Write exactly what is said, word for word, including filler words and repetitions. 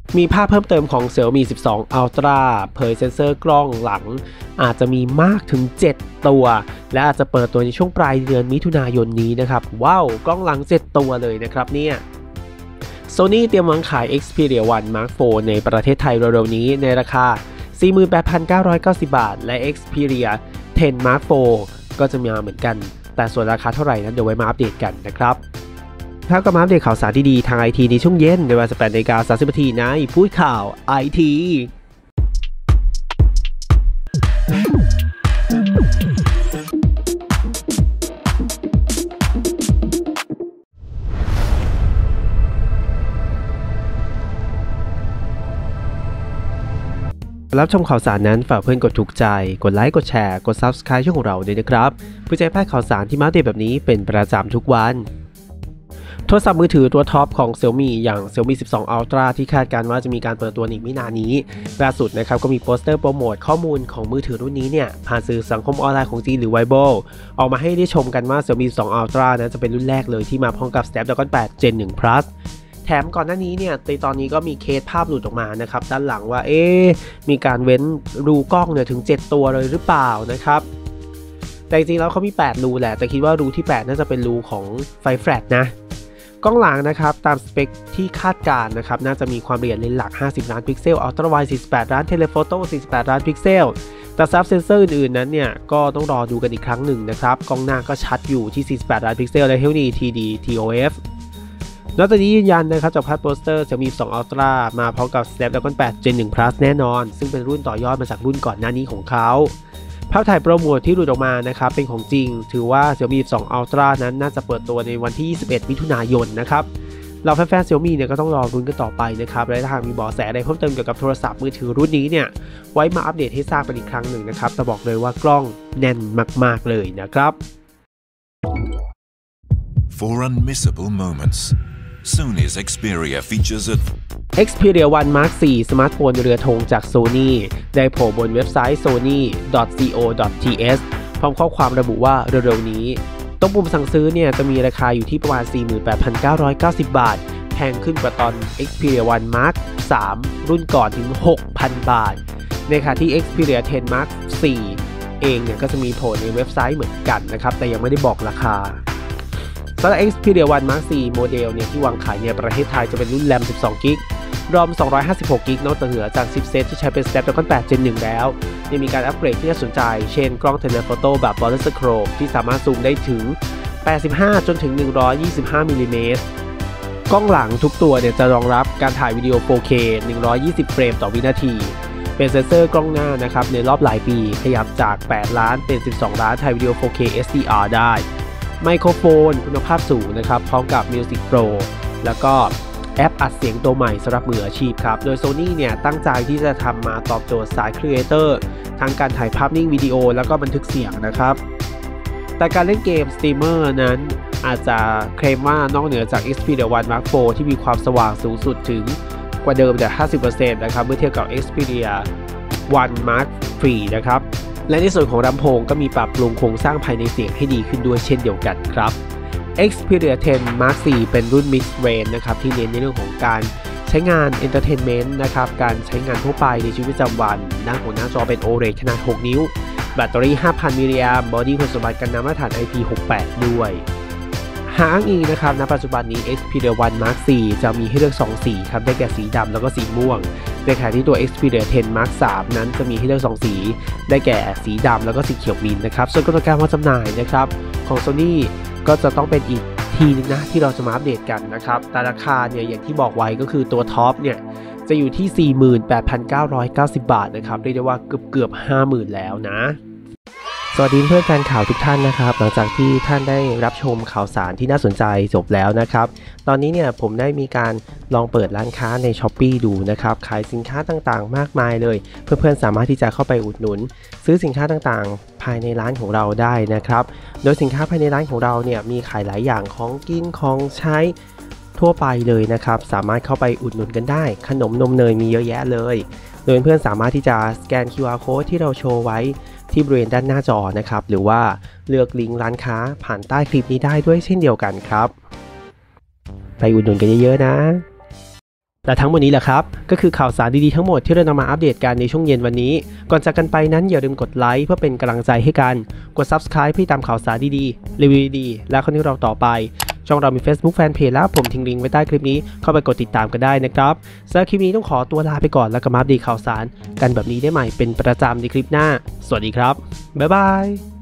มีภาพเพิ่มเติมของ Xiaomi สิบสอง Ultra เผยเซ็นเซอร์กล้องหลังอาจจะมีมากถึงเจ็ดตัวและอาจจะเปิดตัวในช่วงปลายเดือนมิถุนายนนี้นะครับว้าวกล้องหลังเจ็ดตัวเลยนะครับเนี่ย Sony เตรียมวางขาย Xperia วัน Mark โฟร์ ในประเทศไทยเร็วๆนี้ในราคา สี่หมื่นแปดพันเก้าร้อยเก้าสิบ บาทและ Xperia เท็น Mark โฟร์ ก็จะมาเหมือนกันแต่ส่วนราคาเท่าไหร่นั้นเดี๋ยวไว้มาอัปเดตกันนะครับถ้าก็มาอัปเดตข่าวสารดีๆทาง ไอ ที ในช่วงเย็นในเวลา สิบแปดนาฬิกาสามสิบ นาทีในพูดข่าว ไอ ที รับชมข่าวสารนั้นฝากเพื่อนกดถูกใจกดไลค์กดแชร์กด ซับสไครบ์ ช่องของเราด้วยนะครับเพื่อจะให้พลาดข่าวสารที่มาอัปเดตแบบนี้เป็นประจำทุกวันโทรศัพท์มือถือตัวท็อปของ Xiaomi อย่าง Xiaomi สิบสอง Ultra ที่คาดการณ์ว่าจะมีการเปิดตัวอีกไม่นานนี้ล่าสุดนะครับก็มีโปสเตอร์โปรโมทข้อมูลของมือถือรุ่นนี้เนี่ยผ่านสื่อสังคมออนไลน์ของจีนหรือ Weibo ออกมาให้ได้ชมกันว่า Xiaomi สิบสอง Ultra นั้นจะเป็นรุ่นแรกเลยที่มาพร้อมกับ Snapdragon แปด Gen หนึ่ง Plusแถมก่อนหน้านี้เนี่ยในตอนนี้ก็มีเคสภาพหลุดออกมานะครับด้านหลังว่าเอ๊ะมีการเว้นรูกล้องเนี่ยถึงเจ็ดตัวเลยหรือเปล่านะครับแต่จริงๆแล้วเขามีแปดรูแหละแต่คิดว่ารูที่แปดน่าจะเป็นรูของไฟแฟลชนะกล้องหลังนะครับตามสเปคที่คาดการณ์นะครับน่าจะมีความละเอียดเลนส์หลักห้าสิบล้านพิกเซลอัลตร้าไวด์สี่สิบแปดล้านเทเลโฟโต้สี่สิบแปดล้านพิกเซลแต่ซับเซนเซอร์อื่นๆนั้นเนี่ยก็ต้องรอดูกันอีกครั้งหนึ่งนะครับกล้องหน้าก็ชัดอยู่ที่สี่สิบแปดล้านพิกเซลและ Helio ที ดี ที โอ เอฟนอกจากนี้ยืนยันนะครับจากภาพโปสเตอร์ Xiaomi สิบสอง Ultra มาพร้อมกับ Snapdragon แปด Gen หนึ่ง Plus แน่นอนซึ่งเป็นรุ่นต่อยอดมาจากรุ่นก่อนหน้านี้ของเขาภาพถ่ายโปรโมทที่หลุดออกมานะครับเป็นของจริงถือว่า Xiaomi สิบสอง Ultra นั้นน่าจะเปิดตัวในวันที่ยี่สิบเอ็ดมิถุนายนนะครับเราแฟนๆ Xiaomi เนี่ยก็ต้องรอรุ้นกันต่อไปนะครับและถ้าหากมีเบาะแสอะไรเพิ่มเติมเกี่ยวกับโทรศัพท์มือถือรุ่นนี้เนี่ยไว้มาอัปเดตให้ทราบกันอีกครั้งหนึ่งนะครับแต่บอกเลยว่ากล้องแน่นมากๆเลยนะครับ For unmissable moments Sony's Xperia features a Xperia วัน Mark โฟร์ สมาร์ทโฟนเรือธงจาก Sony ได้โผล่บนเว็บไซต์ โซนี่ ดอท ซี โอ ดอท ที เอส พร้อมข้อความระบุว่าเร็วๆนี้ตรงปุ่มสั่งซื้อเนี่ยจะมีราคาอยู่ที่ประมาณ สี่หมื่นแปดพันเก้าร้อยเก้าสิบ บาทแพงขึ้นกว่าตอน Xperia วัน Mark สาม รุ่นก่อนถึง หกพัน บาทในขณะที่ Xperia เท็น Mark โฟร์ เองเนี่ยก็จะมีโผล่ในเว็บไซต์เหมือนกันนะครับแต่ยังไม่ได้บอกราคาสำหรับ Xperia วัน Mark โฟร์ โมเดลเนี่ยที่วางขายในประเทศไทยจะเป็นรุ่น แรม สิบสองกิกะไบต์ รอม สองร้อยห้าสิบหกกิกะไบต์ นอกจากเหนือจากชิปเซตที่ใช้เป็น Snapdragon แปด Gen หนึ่ง แล้วยังมีการอัปเกรดที่น่าสนใจเช่นกล้อง Telephoto แบบ Waterscope ที่สามารถซูมได้ถึงแปดสิบห้าจนถึงหนึ่งร้อยยี่สิบห้ามิลลิเมตรกล้องหลังทุกตัวเนี่ยจะรองรับการถ่ายวิดีโอ โฟร์เค หนึ่งร้อยยี่สิบเฟรมต่อวินาทีเป็นเซ็นเซอร์กล้องหน้านะครับในรอบหลายปีขยับจากแปดล้านเป็นสิบสองล้านถ่ายวิดีโอ โฟร์เค เอส ดี อาร์ ได้ไมโครโฟนคุณภาพสูงนะครับพร้อมกับ Music Pro แล้วก็แอปอัดเสียงตัวใหม่สำหรับมืออาชีพครับโดย Sony เนี่ยตั้งใจที่จะทำมาตอบโจทย์สายครีเอเตอร์ทั้งการถ่ายภาพนิ่งวิดีโอแล้วก็บันทึกเสียงนะครับแต่การเล่นเกมสตรีมเมอร์นั้นอาจจะเคลมว่านอกเหนือจาก Xperia วัน Mark โฟร์ ที่มีความสว่างสูงสุดถึงกว่าเดิมแต่ ห้าสิบเปอร์เซ็นต์ นะครับเมื่อเทียบกับ Xperia วัน Mark โฟร์ นะครับและในส่วนของลำโพงก็มีปรับปรุงโครงสร้างภายในเสียงให้ดีขึ้นด้วยเช่นเดียวกันครับ Xperia เท็น Mark โฟร์ เป็นรุ่น Mid Range นะครับที่เน้นในเรื่องของการใช้งาน Entertainment นะครับการใช้งานทั่วไปในชีวิตประจำวันด้านของหน้าจอเป็น โอ แอล อี ดี ขนาดหกนิ้วแบตเตอรี่ ห้าพัน มิลลิแอมป์บอดี้คุณสมบัติกันน้ำมาตรฐาน ไอ พี หกสิบแปด ด้วยหาอ้างอิงนะครับณปัจจุบันนี้ Xperia วัน Mark โฟร์ จะมีให้เลือกสองสีครับได้แก่สีดำแล้วก็สีม่วงในขณะที่ตัว Xperia เท็น Mark สาม นั้นจะมีให้เลือกสองสีได้แก่สีดำแล้วก็สีเขียวมิ้นท์นะครับส่วนกำหนดการวางจำหน่ายนะครับของ Sony ก็จะต้องเป็นอีกทีนึงนะที่เราจะมาอัปเดตกันนะครับแต่ราคาเนี่ยอย่างที่บอกไว้ก็คือตัวท็อปเนี่ยจะอยู่ที่ สี่หมื่นแปดพันเก้าร้อยเก้าสิบ บาทนะครับเรียกได้ว่าเกือบเกือบ ห้าหมื่น แล้วนะสวัสดีเพื่อนแฟนข่าวทุกท่านนะครับหลังจากที่ท่านได้รับชมข่าวสารที่น่าสนใจจบแล้วนะครับตอนนี้เนี่ยผมได้มีการลองเปิดร้านค้าใน Shopee ดูนะครับขายสินค้าต่างๆมากมายเลยเพื่อนๆสามารถที่จะเข้าไปอุดหนุนซื้อสินค้าต่างๆภายในร้านของเราได้นะครับโดยสินค้าภายในร้านของเราเนี่ยมีขายหลายอย่างของกินของใช้ทั่วไปเลยนะครับสามารถเข้าไปอุดหนุนกันได้ขนมนมเนยมีเยอะแยะเลยโดยเพื่อนสามารถที่จะสแกน คิว อาร์ Code ที่เราโชว์ไว้ที่บริเวณด้านหน้าจอนะครับหรือว่าเลือกลิงก์ร้านค้าผ่านใต้คลิปนี้ได้ด้วยเช่นเดียวกันครับไปอุดหนุนกันเยอะๆนะและทั้งหมดนี้แหละครับก็คือข่าวสารดีๆทั้งหมดที่เรานำมาอัปเดตกันในช่วงเย็นวันนี้ก่อนจากกันไปนั้นอย่าลืมกดไลค์เพื่อเป็นกำลังใจให้กันกด ซับสไครบ์ เพื่อตามข่าวสารดีๆรีวิวดีๆและคอนเทนต์เราต่อไปช่องเรามี Facebook Fanpage แล้วผมทิ้งลิงก์ไว้ใต้คลิปนี้เข้าไปกดติดตามกันได้นะครับสำหรับคลิปนี้ต้องขอตัวลาไปก่อนแล้วก็มาอัปเดตข่าวสารกันแบบนี้ได้ใหม่เป็นประจำในคลิปหน้าสวัสดีครับบ๊ายบาย